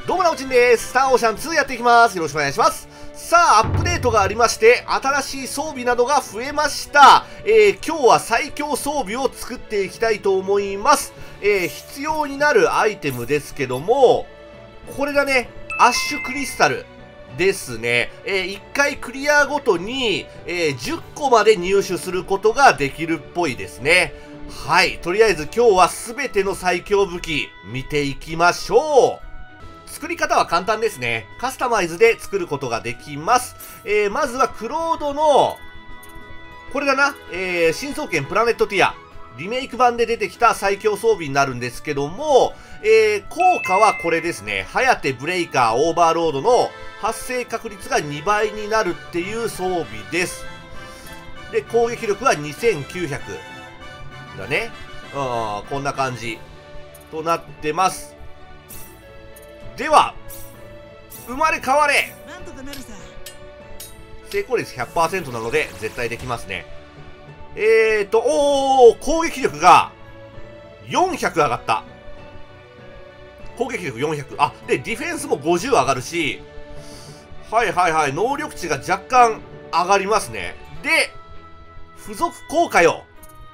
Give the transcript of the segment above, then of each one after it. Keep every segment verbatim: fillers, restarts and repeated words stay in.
どうもなおちんです。スターオーシャンツーやっていきます。よろしくお願いします。さあ、アップデートがありまして、新しい装備などが増えました。えー、今日は最強装備を作っていきたいと思います。えー、必要になるアイテムですけども、これだね、アッシュクリスタルですね。えー、いっかいクリアごとに、えー、じゅっこまで入手することができるっぽいですね。はい。とりあえず今日は全ての最強武器見ていきましょう。作り方は簡単ですね。カスタマイズで作ることができます。えー、まずはクロードの、これだな、えー、新装剣プラネットティア。リメイク版で出てきた最強装備になるんですけども、えー、効果はこれですね。ハヤテブレイカーオーバーロードの発生確率がにばいになるっていう装備です。で、攻撃力はにせんきゅうひゃく。だね。うん、こんな感じ。となってます。では、生まれ変われ。 なんとかなるさ。 成功率 ひゃくパーセント なので絶対できますね。えーと、おー、攻撃力がよんひゃく上がった。攻撃力よんひゃく。あ、で、ディフェンスもごじゅう上がるし、はいはいはい、能力値が若干上がりますね。で、付属効果よ。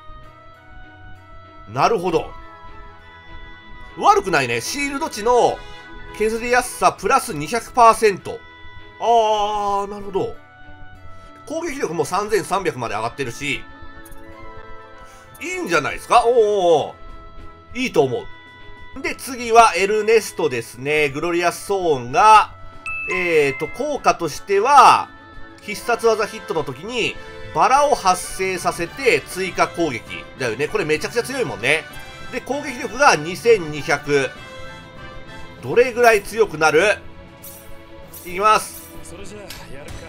なるほど。悪くないね。シールド値の削りやすさプラス にひゃくパーセント。あー、なるほど。攻撃力もさんぜんさんびゃくまで上がってるし、いいんじゃないですか。おーおー、いいと思う。で、次はエルネストですね。グロリアスソーンが、えーと、効果としては、必殺技ヒットの時に、バラを発生させて追加攻撃。だよね。これめちゃくちゃ強いもんね。で、攻撃力がにせんにひゃく。どれぐらい強くなる？いきます。 それじゃあやるか。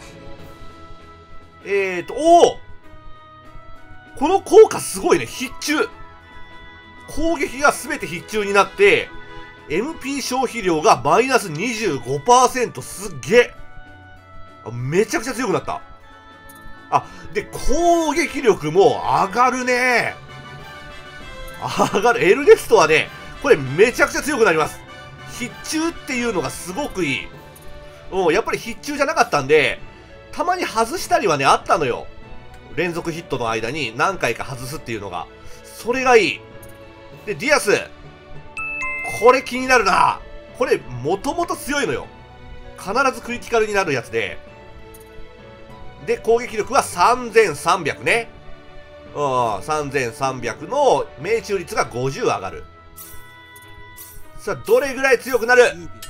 えーと、おお！この効果すごいね。必中。攻撃が全て必中になって、エムピー 消費量がマイナス にじゅうごパーセント。すっげえ。めちゃくちゃ強くなった。あ、で、攻撃力も上がるね。上がる。エルネストはね、これめちゃくちゃ強くなります。必中っていうのがすごくいい。うん、やっぱり必中じゃなかったんで、たまに外したりはね、あったのよ。連続ヒットの間に何回か外すっていうのが。それがいい。で、ディアス。これ気になるな。これ、もともと強いのよ。必ずクリティカルになるやつで。で、攻撃力はさんぜんさんびゃくね。うん、さんぜんさんびゃくの命中率がごじゅう上がる。さあ、どれぐらい強くなる？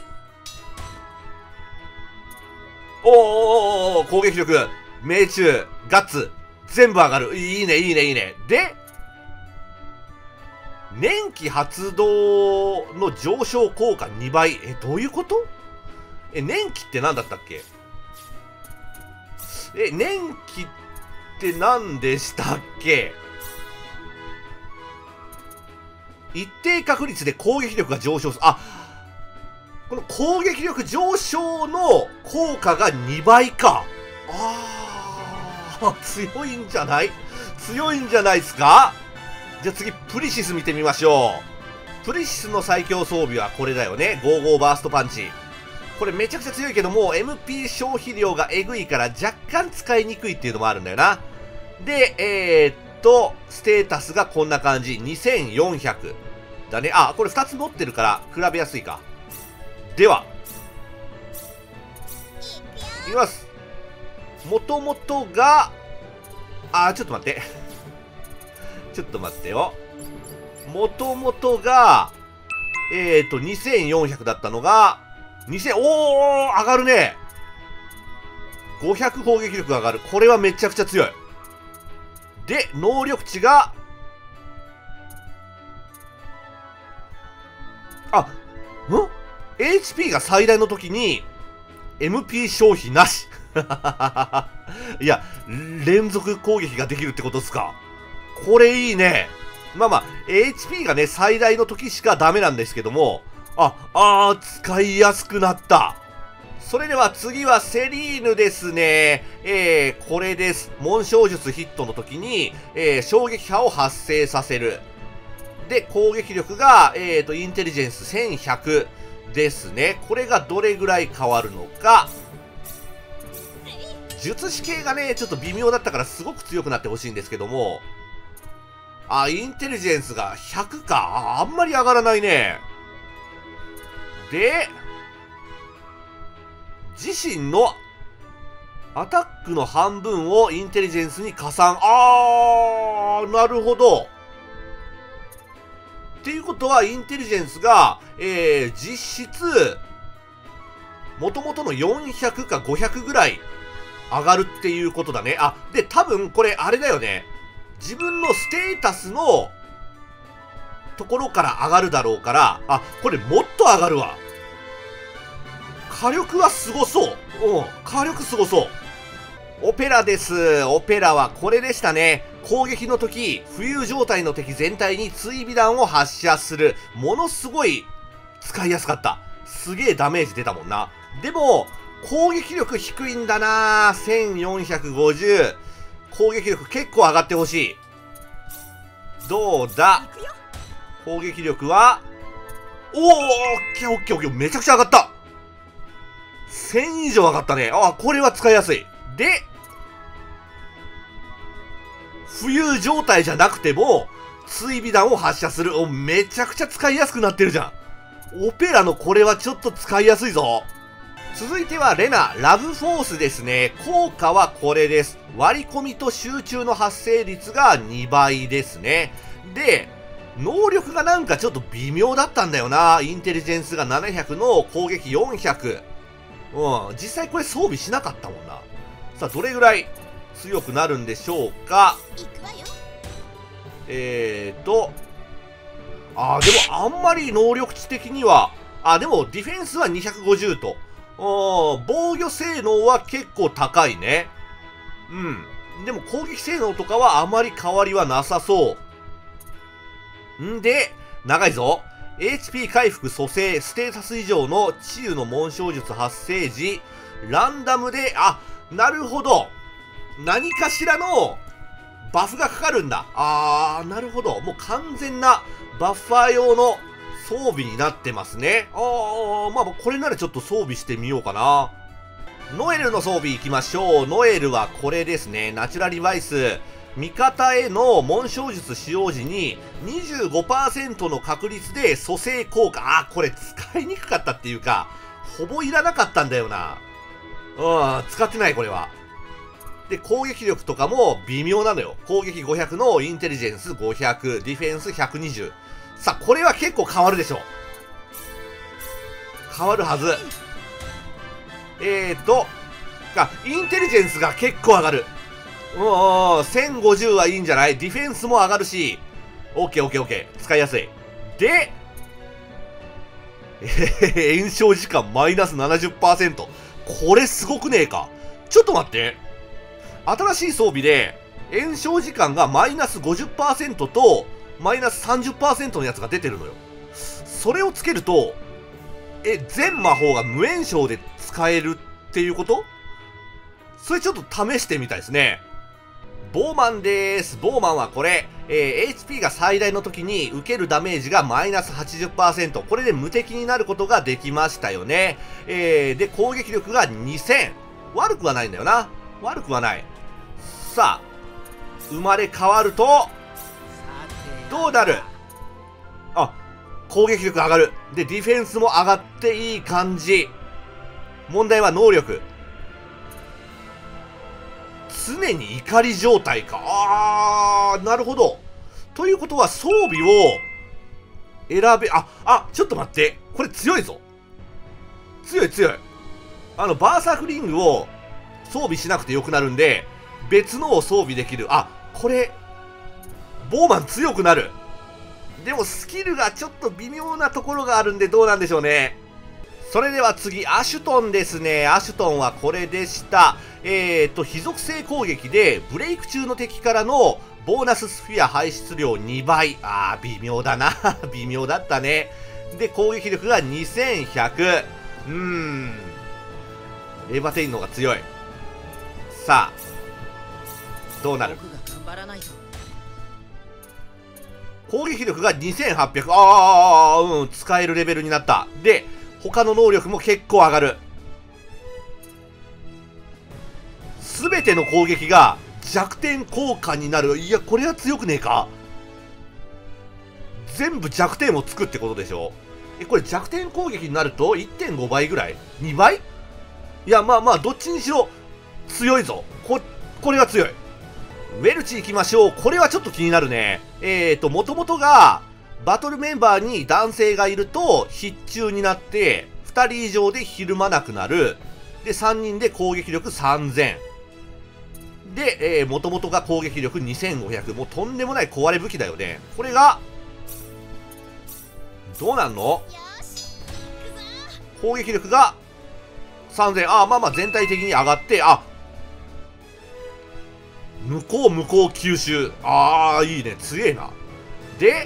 おーおーおーおー、攻撃力、命中、ガッツ、全部上がる。いいね、いいね、いいね。で、年季発動の上昇効果にばい。え、どういうこと？え、年季って何だったっけ？え、年季って何でしたっけ？一定確率で攻撃力が上昇する。あ、この攻撃力上昇の効果がにばいか。あー、強いんじゃない？強いんじゃないですか？じゃあ次、プリシス見てみましょう。プリシスの最強装備はこれだよね。ごじゅうごバーストパンチ。これめちゃくちゃ強いけども、エムピー 消費量がえぐいから若干使いにくいっていうのもあるんだよな。で、えー、っと、ステータスがこんな感じ。にせんよんひゃく。だね。あ、これふたつ持ってるから比べやすいか。では、いきます。もともとが、あ、ちょっと待って。ちょっと待ってよ。もともとが、えーと、にせんよんひゃくだったのが、にせん、おー、上がるね。ごひゃく攻撃力上がる。これはめちゃくちゃ強い。で、能力値が、あ、ん エイチピー が最大の時に、エムピー 消費なし。いや、連続攻撃ができるってことですか。これいいね。まあまあ、エイチピー がね、最大の時しかダメなんですけども、あ、あー、使いやすくなった。それでは次はセリーヌですね。えー、これです。紋章術ヒットの時に、えー、衝撃波を発生させる。で、攻撃力が、えーと、インテリジェンスせんひゃく。 ですね。これがどれぐらい変わるのか。術師系がね、ちょっと微妙だったからすごく強くなってほしいんですけども。あ、インテリジェンスがひゃくか。あ、あんまり上がらないね。で、自身のアタックの半分をインテリジェンスに加算。あー、なるほど。っていうことは、インテリジェンスが、えー、実質、元々のよんひゃくかごひゃくぐらい上がるっていうことだね。あ、で、多分これあれだよね。自分のステータスのところから上がるだろうから、あ、これもっと上がるわ。火力はすごそう。うん、火力すごそう。オペラです。オペラはこれでしたね。攻撃の時、浮遊状態の敵全体に追尾弾を発射する。ものすごい使いやすかった。すげえダメージ出たもんな。でも、攻撃力低いんだな。せんよんひゃくごじゅう。攻撃力結構上がってほしい。どうだ？攻撃力は、おー、オッケーオッケーオッケー。めちゃくちゃ上がった。せん以上上がったね。あ、これは使いやすい。で、浮遊状態じゃなくても、追尾弾を発射する。お、めちゃくちゃ使いやすくなってるじゃん。オペラのこれはちょっと使いやすいぞ。続いてはレナ、ラブフォースですね。効果はこれです。割り込みと集中の発生率がにばいですね。で、能力がなんかちょっと微妙だったんだよな。インテリジェンスがななひゃくの攻撃よんひゃく。うん、実際これ装備しなかったもんな。さあ、どれぐらい強くなるんでしょうか。えーと、あー、でもあんまり能力値的には、あ、でもディフェンスはにひゃくごじゅうと。防御性能は結構高いね。うん。でも攻撃性能とかはあまり変わりはなさそう。んで、長いぞ。エイチピー 回復蘇生、ステータス以上の治癒の紋章術発生時、ランダムで、あ、なるほど。何かしらのバフがかかるんだ。あー、なるほど。もう完全なバッファー用の装備になってますね。あー、まあこれならちょっと装備してみようかな。ノエルの装備いきましょう。ノエルはこれですね。ナチュラリバイス。味方への紋章術使用時に にじゅうごパーセント の確率で蘇生効果。あ、これ使いにくかったっていうか、ほぼいらなかったんだよな。うん、使ってないこれは。で、攻撃力とかも微妙なのよ。攻撃ごひゃくのインテリジェンスごひゃく、ディフェンスひゃくにじゅう。さあ、これは結構変わるでしょう。変わるはず。えーと、あ、インテリジェンスが結構上がる。うん、せんごじゅうはいいんじゃない？ディフェンスも上がるし、オッケーオッケーオッケー。使いやすい。で、えー、炎症時間マイナス ななじゅっパーセント。これすごくねえか。ちょっと待って。新しい装備で、炎症時間がマイナス ごじゅっパーセント と、マイナス さんじゅっパーセント のやつが出てるのよ。それをつけると、え、全魔法が無炎症で使えるっていうこと？それちょっと試してみたいですね。ボーマンでーす。ボーマンはこれ、えー、エイチピー が最大の時に受けるダメージがマイナス はちじゅっパーセント。これで無敵になることができましたよね。えー、で、攻撃力がにせん。悪くはないんだよな。悪くはない。さあ、生まれ変わると、どうなる？あ、攻撃力上がる。で、ディフェンスも上がっていい感じ。問題は能力。常に怒り状態か。あー、なるほど。ということは装備を選べ、あ、あ、ちょっと待って。これ強いぞ。強い強い。あの、バーサークリングを装備しなくてよくなるんで、別のを装備できる。あ、これ、ボーマン強くなる。でもスキルがちょっと微妙なところがあるんでどうなんでしょうね。それでは次、アシュトンですね。アシュトンはこれでした。えーと、非属性攻撃で、ブレイク中の敵からのボーナススフィア排出量にばい。あー、微妙だな。微妙だったね。で、攻撃力がにせんひゃく。うーん。エヴァテインの方が強い。さあ、どうなる？攻撃力がにせんはっぴゃく。あー、うん、使えるレベルになった。で、 他の能力も結構上がる。すべての攻撃が弱点効果になる。いや、これは強くねえか。全部弱点をつくってことでしょ。え、これ弱点攻撃になると いってんご 倍ぐらい ?に 倍いや、まあまあ、どっちにしろ強いぞ。こ、これが強い。ウェルチ行きましょう。これはちょっと気になるね。えーと、もともとが、バトルメンバーに男性がいると必中になって、ふたり以上でひるまなくなる。で、さんにんで攻撃力さんぜん。で、えー、もともとが攻撃力にせんごひゃく。もうとんでもない壊れ武器だよね。これが、どうなんの？攻撃力がさんぜん。ああ、まあまあ全体的に上がって、あ、向こう向こう吸収。ああ、いいね。強えな。で、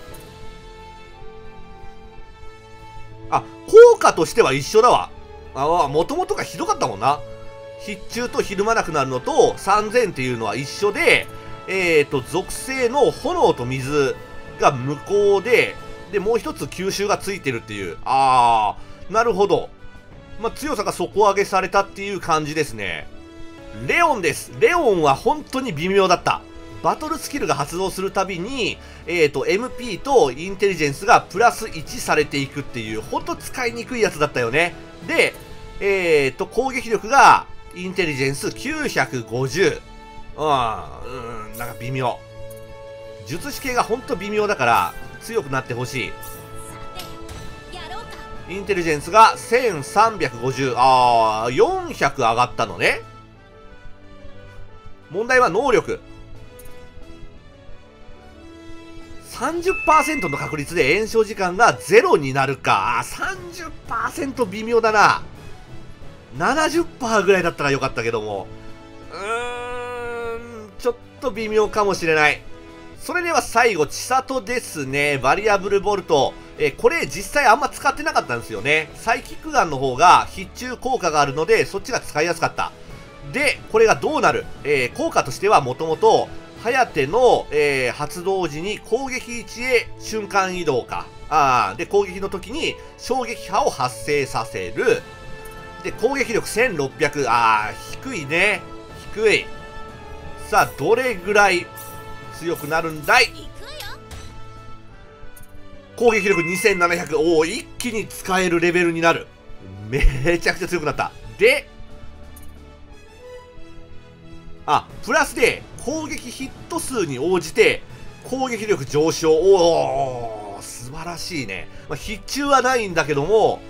あ、効果としては一緒だわ。ああ、もともとがひどかったもんな。必中とひるまなくなるのとさんぜんっていうのは一緒で、えっと、属性の炎と水が無効で、で、もう一つ吸収がついてるっていう。あー、なるほど。まあ、強さが底上げされたっていう感じですね。レオンです。レオンは本当に微妙だった。バトルスキルが発動するたびに、えっと、エムピー とインテリジェンスがプラスいちされていくっていう、ほんと使いにくいやつだったよね。で、えっと、攻撃力が、インテリジェンスきゅうひゃくごじゅう。うん、うん、なんか微妙。術式系がほんと微妙だから、強くなってほしい。インテリジェンスがせんさんびゃくごじゅう。あー、よんひゃく上がったのね。問題は能力。さんじゅっパーセント の確率で炎症時間がゼロになるか。あー、さんじゅっパーセント 微妙だな。ななじゅっパーセント ぐらいだったらよかったけども。うーん、ちょっと微妙かもしれない。それでは最後、千里ですね。バリアブルボルト。えー、これ実際あんま使ってなかったんですよね。サイキックガンの方が必中効果があるので、そっちが使いやすかった。で、これがどうなる？えー、効果としてはもともと、ハヤテの、えー、発動時に攻撃位置へ瞬間移動か。あー、で、攻撃の時に衝撃波を発生させる。で、攻撃力せんろっぴゃく。あー、低いね。低い。さあ、どれぐらい強くなるんだい？攻撃力にせんななひゃく。おお、一気に使えるレベルになる。めちゃくちゃ強くなった。で、あ、プラスで攻撃ヒット数に応じて攻撃力上昇。おお、素晴らしいね。まあ、必中はないんだけども、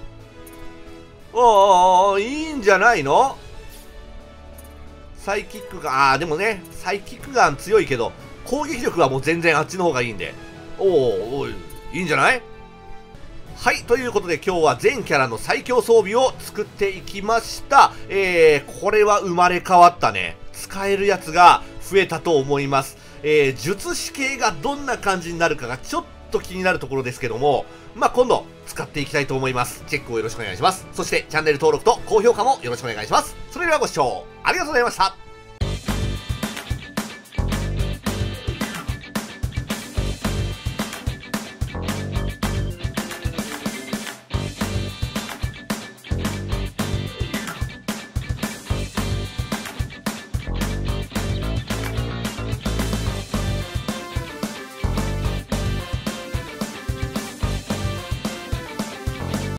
おー、いいんじゃないの？サイキックガン、あー、でもね、サイキックガン強いけど、攻撃力はもう全然あっちの方がいいんで。おー、おー、いいんじゃない？はい、ということで今日は全キャラの最強装備を作っていきました。えー、これは生まれ変わったね。使えるやつが増えたと思います。えー、術師系がどんな感じになるかがちょっと気になるところですけども、まあ、今度使っていきたいと思います。チェックをよろしくお願いします。そしてチャンネル登録と高評価もよろしくお願いします。それではご視聴ありがとうございました。